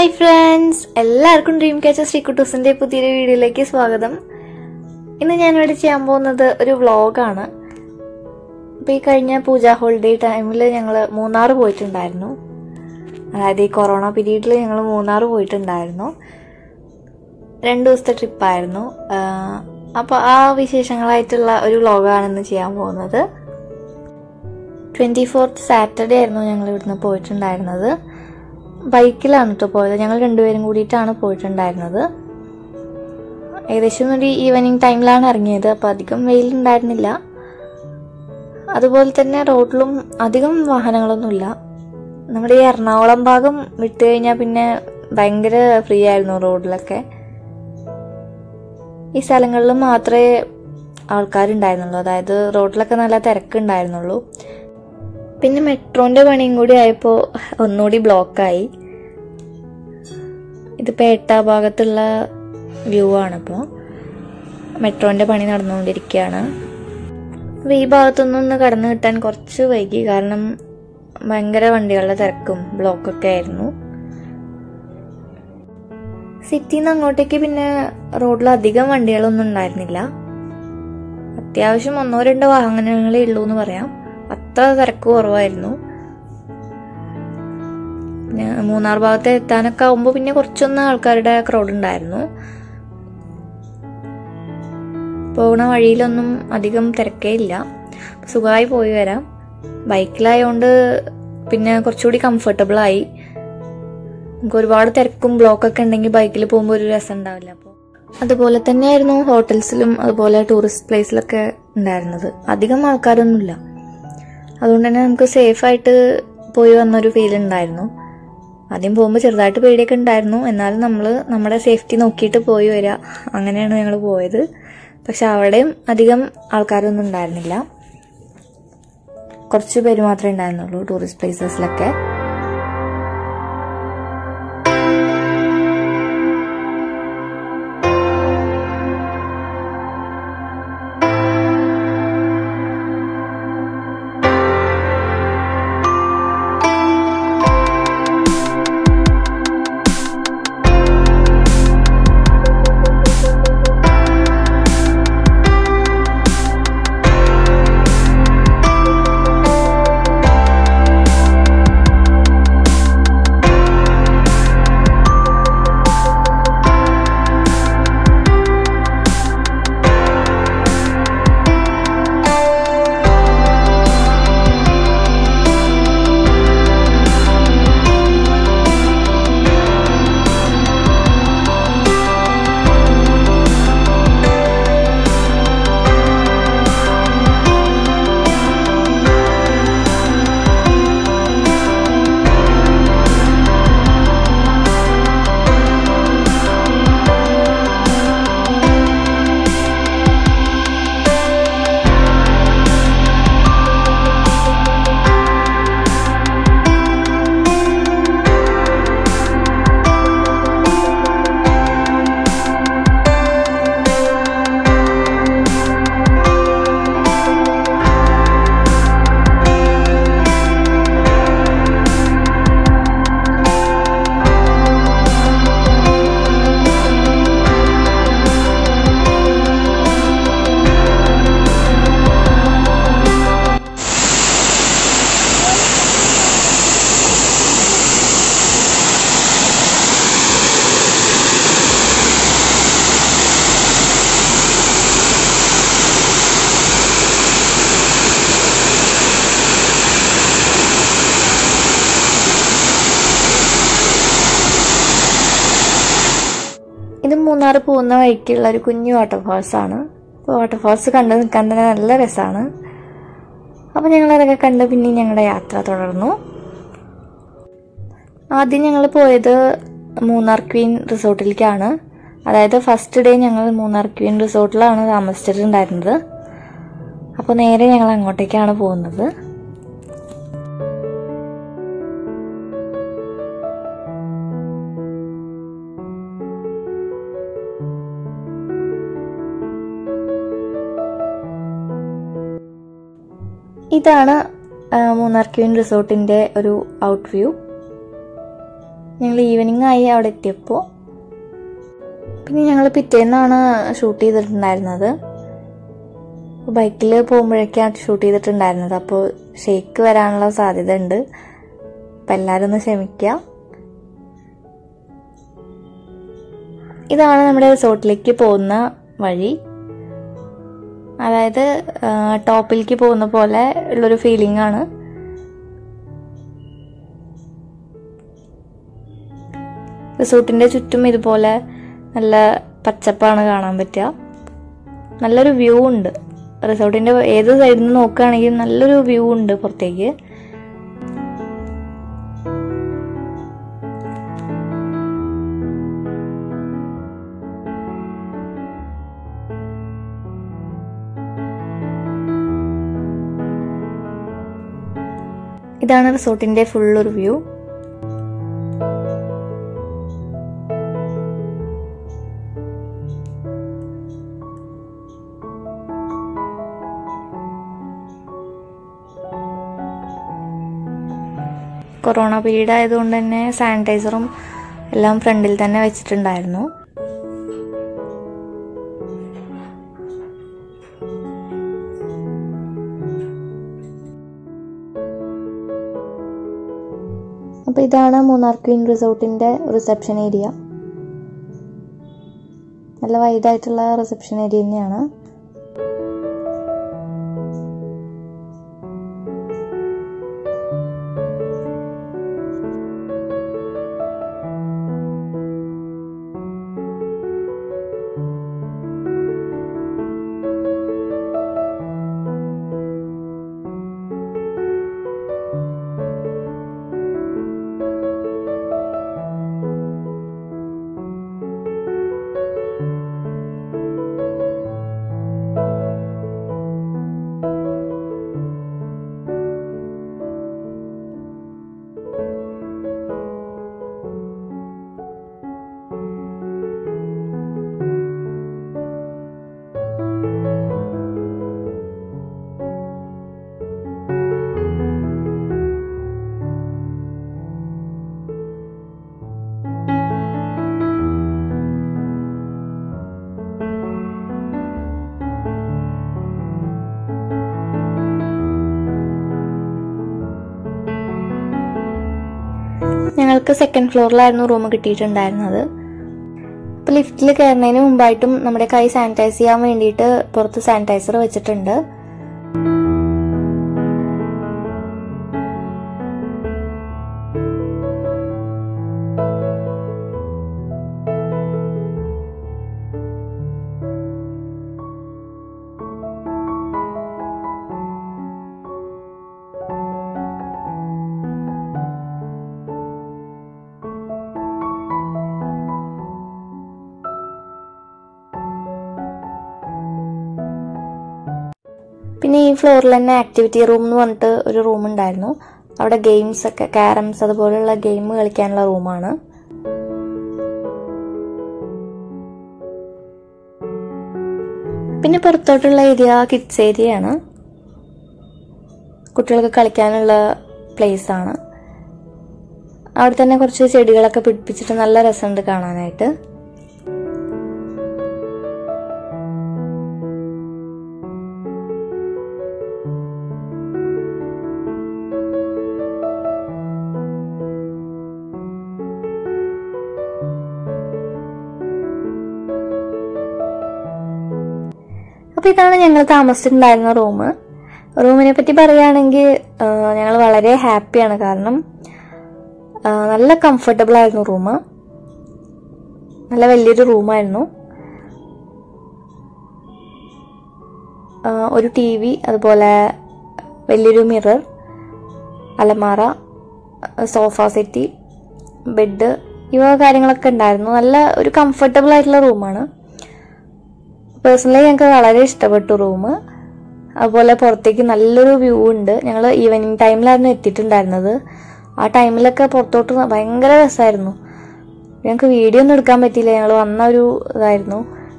Hi friends, എല്ലാവർക്കും Dreamcatcher Sreekuttoosന്റെ പുതിയൊരു വീഡിയോയിലേക്ക് സ്വാഗതം. ഇന്ന് ഞാൻ ഇവിടെ ചെയ്യാൻ പോകുന്നത് ഒരു വ്ലോഗാണ്. അപ്പോൾ ഈ കഴിഞ്ഞ പൂജ ഹോളിഡേ ടൈമിൽ ഞങ്ങൾ മൂന്നാർ പോയിട്ടുണ്ടായിരുന്നു. അതായത് ഈ കൊറോണ പീരീഡിൽ ഞങ്ങൾ മൂന്നാർ പോയിട്ടുണ്ടായിരുന്നു. 2 ദിവസത്തെ ട്രിപ്പായിരുന്നു. അപ്പോൾ ആ വിശേഷങ്ങളായിട്ടുള്ള ഒരു വ്ലോഗാണ് ഇന്ന് ചെയ്യാൻ പോകുന്നത്. 24th സാറ്റർഡേ ആയിരുന്നു ഞങ്ങൾ ഇവിടുന്ന് പോയിട്ടുണ്ടായിരുന്നത്. ബൈക്കിലാണ് കേട്ടോ പോയത്. ഞങ്ങൾ രണ്ടുപേരും കൂടിയിട്ടാണ് പോയിട്ടുണ്ടായിരുന്നത്. ഏകദേശം ഒരു ഈവനിങ് ടൈമിലാണ് ഇറങ്ങിയത്. അപ്പോൾ അധികം വെയിലുണ്ടായിരുന്നില്ല. അതുപോലെ തന്നെ റോഡിലും അധികം വാഹനങ്ങളൊന്നുമില്ല. നമ്മുടെ ഈ എറണാകുളം ഭാഗം വിട്ട് കഴിഞ്ഞാൽ പിന്നെ ഭയങ്കര ഫ്രീ ആയിരുന്നു റോഡിലൊക്കെ. ഈ സ്ഥലങ്ങളിൽ മാത്രമേ ആൾക്കാരുണ്ടായിരുന്നുള്ളൂ. അതായത് റോഡിലൊക്കെ നല്ല തിരക്കുണ്ടായിരുന്നുള്ളൂ. പിന്നെ മെട്രോന്റെ പണിയും കൂടി ആയപ്പോൾ ഒന്നുകൂടി ബ്ലോക്കായി. ഇത് പേട്ട ഭാഗത്തുള്ള വ്യൂ ആണിപ്പോൾ. മെട്രോന്റെ പണി നടന്നുകൊണ്ടിരിക്കുകയാണ്. അപ്പോൾ ഈ ഭാഗത്തൊന്നും കടന്നു കിട്ടാൻ കുറച്ച് വൈകി. കാരണം ഭയങ്കര വണ്ടികളുടെ തിരക്കും ബ്ലോക്കൊക്കെ ആയിരുന്നു. സിറ്റിയിൽ നിന്ന് അങ്ങോട്ടേക്ക് പിന്നെ റോഡിൽ അധികം വണ്ടികളൊന്നും ഉണ്ടായിരുന്നില്ല. അത്യാവശ്യം 1-2 വാഹനങ്ങളേ ഉള്ളൂ എന്ന് പറയാം. അത്ര തിരക്ക് കുറവായിരുന്നു. പിന്നെ മൂന്നാർ ഭാഗത്ത് എത്താനൊക്കെ ആവുമ്പോൾ പിന്നെ കുറച്ചൊന്ന് ആൾക്കാരുടെ ക്രൗഡ് ഉണ്ടായിരുന്നു. പോകുന്ന വഴിയിലൊന്നും അധികം തിരക്കേ ഇല്ല. സുഖമായി പോയി വരാം. ബൈക്കിലായതുകൊണ്ട് പിന്നെ കുറച്ചുകൂടി കംഫർട്ടബിളായി. നമുക്ക് ഒരുപാട് തിരക്കും ബ്ലോക്കൊക്കെ ഉണ്ടെങ്കിൽ ബൈക്കിൽ പോകുമ്പോൾ ഒരു രസം ഉണ്ടാവില്ല. അപ്പോൾ അതുപോലെ തന്നെയായിരുന്നു ഹോട്ടൽസിലും അതുപോലെ ടൂറിസ്റ്റ് പ്ലേസിലൊക്കെ ഉണ്ടായിരുന്നത്. അധികം ആൾക്കാരൊന്നുമില്ല. അതുകൊണ്ട് തന്നെ നമുക്ക് സേഫായിട്ട് പോയി വന്നൊരു ഫീൽ ഉണ്ടായിരുന്നു. ആദ്യം പോകുമ്പോൾ ചെറുതായിട്ട് പേടിയൊക്കെ ഉണ്ടായിരുന്നു. എന്നാലും നമ്മൾ നമ്മുടെ സേഫ്റ്റി നോക്കിയിട്ട് പോയി വരിക, അങ്ങനെയാണ് ഞങ്ങൾ പോയത്. പക്ഷെ അവിടെയും അധികം ആൾക്കാരൊന്നും ഉണ്ടായിരുന്നില്ല. കുറച്ച് പേര് മാത്രമേ ഉണ്ടായിരുന്നുള്ളൂ ടൂറിസ്റ്റ് പ്ലേസസിലൊക്കെ. ഇത് മൂന്നാർ പോകുന്ന വഴിക്കുള്ള ഒരു കുഞ്ഞു വാട്ടർഫാൾസ് ആണ്. അപ്പോൾ വാട്ടർഫാൾസ് കണ്ടു നിൽക്കാൻ തന്നെ നല്ല രസമാണ്. അപ്പോൾ ഞങ്ങളതൊക്കെ കണ്ട് പിന്നെ ഞങ്ങളുടെ യാത്ര തുടർന്നു. ആദ്യം ഞങ്ങൾ പോയത് മുന്നാർ ക്വീൻ റിസോർട്ടിലേക്കാണ്. അതായത് ഫസ്റ്റ് ഡേ ഞങ്ങൾ മുന്നാർ ക്വീൻ റിസോർട്ടിലാണ് താമസിച്ചിട്ടുണ്ടായിരുന്നത്. അപ്പോൾ നേരെ ഞങ്ങൾ അങ്ങോട്ടേക്കാണ് പോകുന്നത്. ഇതാണ് മുന്നാർ ക്വീൻ റിസോർട്ടിന്റെ ഒരു ഔട്ട് വ്യൂ. ഞങ്ങൾ ഈവനിങ് ആയി അവിടെ എത്തിയപ്പോൾ. പിന്നെ ഞങ്ങൾ പിറ്റേന്നാണ് ഷൂട്ട് ചെയ്തിട്ടുണ്ടായിരുന്നത്. ബൈക്കിൽ പോകുമ്പോഴൊക്കെയാണ് ഷൂട്ട് ചെയ്തിട്ടുണ്ടായിരുന്നത്. അപ്പോൾ ഷേക്ക് വരാനുള്ള സാധ്യത ഉണ്ട്. അപ്പം എല്ലാവരും ഒന്ന് ക്ഷമിക്കുക. ഇതാണ് നമ്മുടെ റിസോർട്ടിലേക്ക് പോകുന്ന വഴി. അതായത് ടോപ്പിലേക്ക് പോകുന്ന പോലെ ഉള്ളൊരു ഫീലിംഗ് ആണ്. റിസോർട്ടിന്റെ ചുറ്റും ഇതുപോലെ നല്ല പച്ചപ്പാണ് കാണാൻ പറ്റുക. നല്ലൊരു വ്യൂ ഉണ്ട്. റിസോർട്ടിന്റെ ഏത് സൈഡിൽ നിന്ന് നോക്കുകയാണെങ്കിൽ നല്ലൊരു വ്യൂ ഉണ്ട് പുറത്തേക്ക്. ഇതാണ് റിസോർട്ടിന്റെ ഫുൾ ഒരു വ്യൂ. കൊറോണ പീരീഡ് ആയതുകൊണ്ട് തന്നെ സാനിറ്റൈസറും എല്ലാം ഫ്രണ്ടിൽ തന്നെ വെച്ചിട്ടുണ്ടായിരുന്നു. അപ്പോൾ ഇതാണ് മൂന്നാർ ക്വീൻ റിസോർട്ടിന്റെ റിസപ്ഷൻ ഏരിയ. നല്ല വൈഡായിട്ടുള്ള റിസപ്ഷൻ ഏരിയ തന്നെയാണ്. ഞങ്ങൾക്ക് സെക്കൻഡ് ഫ്ലോറിലായിരുന്നു റൂം കിട്ടിയിട്ടുണ്ടായിരുന്നത്. അപ്പോൾ ലിഫ്റ്റിൽ കയറുന്നതിന് മുമ്പായിട്ടും നമ്മുടെ കൈ സാനിറ്റൈസ് ചെയ്യാൻ വേണ്ടിയിട്ട് പുറത്ത് സാനിറ്റൈസർ വെച്ചിട്ടുണ്ട്. പിന്നെ ഈ ഫ്ലോറിൽ തന്നെ ആക്ടിവിറ്റി റൂം എന്ന് പറഞ്ഞിട്ട് ഒരു റൂം ഉണ്ടായിരുന്നു. അവിടെ ഗെയിംസ് ഒക്കെ, ക്യാരംസ് അതുപോലെയുള്ള ഗെയിം കളിക്കാനുള്ള റൂമാണ്. പിന്നെ പുറത്തോട്ടുള്ള ഏരിയ കിഡ്സ് ഏരിയയാണ്. കുട്ടികൾക്ക് കളിക്കാനുള്ള പ്ലേസ് ആണ്. അവിടെ തന്നെ കുറച്ച് ചെടികളൊക്കെ പിടിപ്പിച്ചിട്ട് നല്ല രസമുണ്ട് കാണാനായിട്ട്. അപ്പോൾ ഇതാണ് ഞങ്ങൾ താമസിച്ചിട്ടുണ്ടായിരുന്ന റൂം. റൂമിനെ പറ്റി പറയുകയാണെങ്കിൽ ഞങ്ങൾ വളരെ ഹാപ്പിയാണ്. കാരണം നല്ല കംഫർട്ടബിൾ ആയിരുന്നു റൂം. നല്ല വലിയൊരു റൂമായിരുന്നു. ഒരു TV, അതുപോലെ വലിയൊരു മിറർ, അലമാര, സോഫ സെറ്റി, ബെഡ്, ഇവ കാര്യങ്ങളൊക്കെ ഉണ്ടായിരുന്നു. നല്ല ഒരു കംഫർട്ടബിൾ ആയിട്ടുള്ള റൂമാണ്. പേഴ്സണലി ഞങ്ങൾക്ക് വളരെ ഇഷ്ടപ്പെട്ടു റൂം. അതുപോലെ പുറത്തേക്ക് നല്ലൊരു വ്യൂ ഉണ്ട്. ഞങ്ങൾ ഈവനിങ് ടൈമിലായിരുന്നു എത്തിയിട്ടുണ്ടായിരുന്നത്. ആ ടൈമിലൊക്കെ പുറത്തോട്ട് ഭയങ്കര രസമായിരുന്നു. ഞങ്ങൾക്ക് വീഡിയോ ഒന്നും എടുക്കാൻ പറ്റിയില്ല. ഞങ്ങൾ വന്ന ഒരു ഇതായിരുന്നു.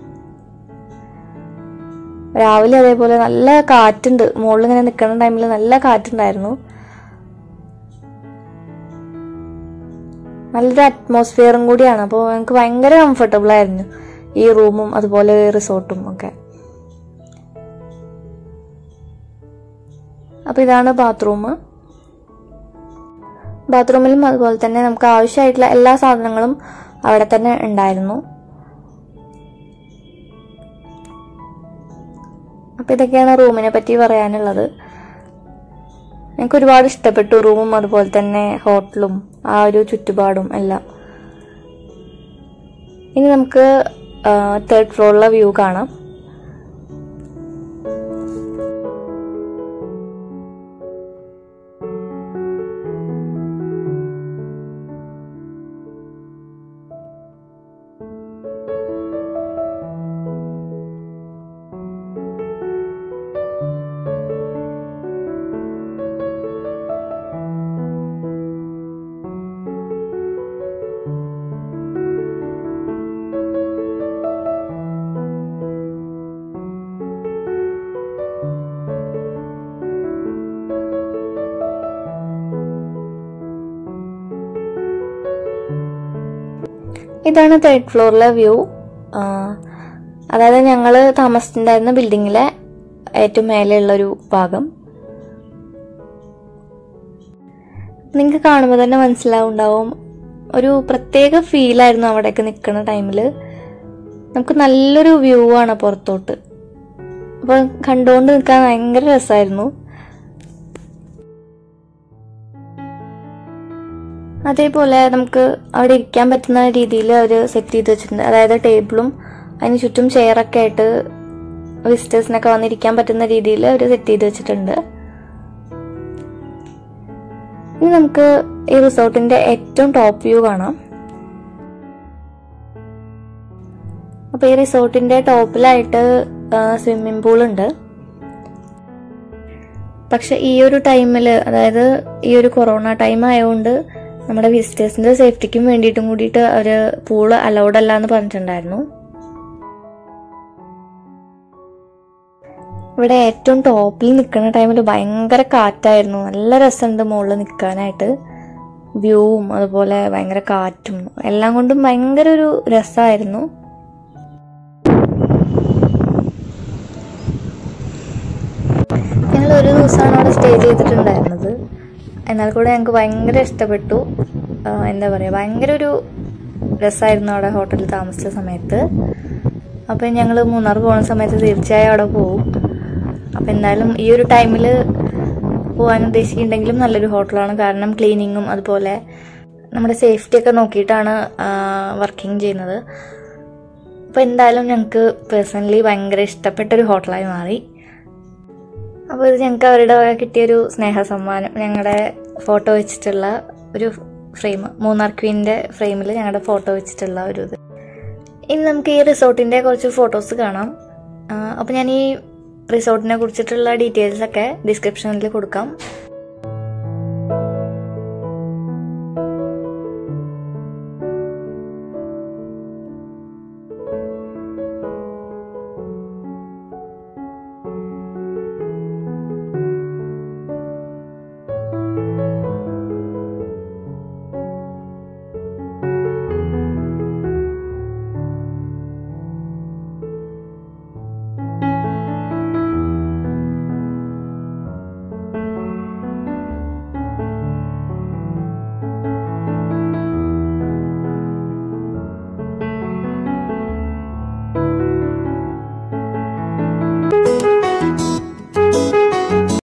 രാവിലെ അതേപോലെ നല്ല കാറ്റുണ്ട്. മുകളിൽ ഇങ്ങനെ നിൽക്കുന്ന ടൈമിൽ നല്ല കാറ്റുണ്ടായിരുന്നു. നല്ലൊരു അറ്റ്മോസ്ഫിയറും കൂടിയാണ്. അപ്പോൾ ഞങ്ങൾക്ക് ഭയങ്കര കംഫർട്ടബിൾ ആയിരുന്നു ഈ റൂമും അതുപോലെ റിസോർട്ടും ഒക്കെ. അപ്പോൾ ഇതാണ് ബാത്റൂം. ബാത്റൂമിലും അതുപോലെ തന്നെ നമുക്ക് ആവശ്യമായിട്ടുള്ള എല്ലാ സാധനങ്ങളും അവിടെ തന്നെ ഉണ്ടായിരുന്നു. അപ്പോൾ ഇതൊക്കെയാണ് റൂമിനെ പറ്റി പറയാനുള്ളത്. ഞങ്ങൾക്ക് ഒരുപാട് ഇഷ്ടപ്പെട്ടു റൂമും അതുപോലെ തന്നെ ഹോട്ടലും ആ ഒരു ചുറ്റുപാടും എല്ലാം. ഇനി നമുക്ക് 3rd ഫ്ലോറിലെ വ്യൂ കാണാം. ഇതാണ് 3rd ഫ്ലോറിലെ വ്യൂ. അതായത് ഞങ്ങൾ താമസിച്ചിട്ടുണ്ടായിരുന്ന ബിൽഡിങ്ങിലെ ഏറ്റവും മേലെയുള്ളൊരു ഭാഗം. നിങ്ങൾക്ക് കാണുമ്പോൾ തന്നെ മനസ്സിലാവുണ്ടാവും, ഒരു പ്രത്യേക ഫീലായിരുന്നു അവിടെയൊക്കെ നിൽക്കുന്ന ടൈമിൽ. നമുക്ക് നല്ലൊരു വ്യൂ ആണ് പുറത്തോട്ട്. അപ്പോൾ കണ്ടുകൊണ്ട് നിൽക്കാൻ ഭയങ്കര രസമായിരുന്നു. അതേപോലെ നമുക്ക് അവിടെ ഇരിക്കാൻ പറ്റുന്ന രീതിയിൽ അവർ സെറ്റ് ചെയ്ത് വെച്ചിട്ടുണ്ട്. അതായത് ടേബിളും അതിന് ചുറ്റും ചെയറൊക്കെ ആയിട്ട് വിസിറ്റേഴ്സിനൊക്കെ വന്നിരിക്കാൻ പറ്റുന്ന രീതിയിൽ അവർ സെറ്റ് ചെയ്ത് വെച്ചിട്ടുണ്ട്. ഇനി നമുക്ക് ഈ റിസോർട്ടിന്റെ ഏറ്റവും ടോപ്പ് വ്യൂ കാണാം. അപ്പോൾ ഈ റിസോർട്ടിന്റെ ടോപ്പിലായിട്ട് സ്വിമ്മിംഗ് പൂൾ ഉണ്ട്. പക്ഷെ ഈ ഒരു ടൈമിൽ, അതായത് ഈ ഒരു കൊറോണ ടൈം ആയതുകൊണ്ട് നമ്മുടെ വിസിറ്റേഴ്സിന്റെ സേഫ്റ്റിക്കും വേണ്ടിയിട്ടും കൂടിയിട്ട് അവര് പൂള് അലൗഡ് അല്ല എന്ന് പറഞ്ഞിട്ടുണ്ടായിരുന്നു. ഇവിടെ ഏറ്റവും ടോപ്പിൽ നിൽക്കുന്ന ടൈമിൽ ഭയങ്കര കാറ്റായിരുന്നു. നല്ല രസമുണ്ട് മുകളിൽ നിൽക്കാനായിട്ട്. വ്യൂവും അതുപോലെ ഭയങ്കര കാറ്റും എല്ലാം കൊണ്ടും ഭയങ്കര ഒരു രസമായിരുന്നു. ഞങ്ങൾ ഒരു ദിവസമാണ് അവിടെ സ്റ്റേ ചെയ്തിട്ടുണ്ടായിരുന്നത്. എന്നാൽ കൂടെ ഞങ്ങൾക്ക് ഭയങ്കര ഇഷ്ടപ്പെട്ടു. എന്താ പറയുക, ഭയങ്കര ഒരു രസമായിരുന്നു അവിടെ ഹോട്ടലിൽ താമസിച്ച സമയത്ത്. അപ്പം ഞങ്ങൾ മൂന്നാർ പോകുന്ന സമയത്ത് തീർച്ചയായും അവിടെ പോകും. അപ്പം എന്തായാലും ഈ ഒരു ടൈമിൽ പോകാൻ ഉദ്ദേശിക്കുന്നുണ്ടെങ്കിലും നല്ലൊരു ഹോട്ടലാണ്. കാരണം ക്ലീനിങ്ങും അതുപോലെ നമ്മുടെ സേഫ്റ്റി ഒക്കെ നോക്കിയിട്ടാണ് വർക്കിംഗ് ചെയ്യുന്നത്. അപ്പോൾ എന്തായാലും ഞങ്ങൾക്ക് പേഴ്സണലി ഭയങ്കര ഇഷ്ടപ്പെട്ടൊരു ഹോട്ടലായി മാറി. അപ്പോൾ ഇത് ഞങ്ങൾക്ക് അവരുടെ കിട്ടിയൊരു സ്നേഹ സമ്മാനം. ഞങ്ങളുടെ ഫോട്ടോ വെച്ചിട്ടുള്ള ഒരു ഫ്രെയിം, മൂന്നാർ ക്വീനിൻ്റെ ഫ്രെയിമിൽ ഞങ്ങളുടെ ഫോട്ടോ വെച്ചിട്ടുള്ള ഒരു ഇത്. ഇനി നമുക്ക് ഈ റിസോർട്ടിൻ്റെ കുറച്ച് ഫോട്ടോസ് കാണാം. അപ്പോൾ ഞാൻ ഈ റിസോർട്ടിനെ കുറിച്ചിട്ടുള്ള ഡീറ്റെയിൽസൊക്കെ ഡിസ്ക്രിപ്ഷനിൽ കൊടുക്കാം.